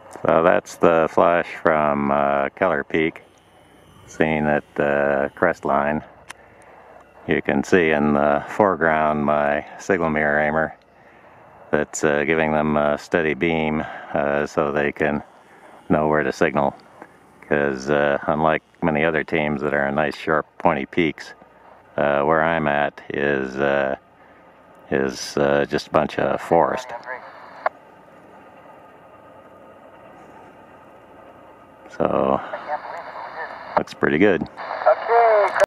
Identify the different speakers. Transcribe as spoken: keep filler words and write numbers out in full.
Speaker 1: So that's the flash from uh, Keller Peak, seen at the Crestline. You can see in the foreground my signal mirror aimer that's uh, giving them a steady beam uh, so they can know where to signal. Because uh, unlike many other teams that are nice sharp pointy peaks, uh, where I'm at is uh, is uh, just a bunch of forest. So looks pretty good.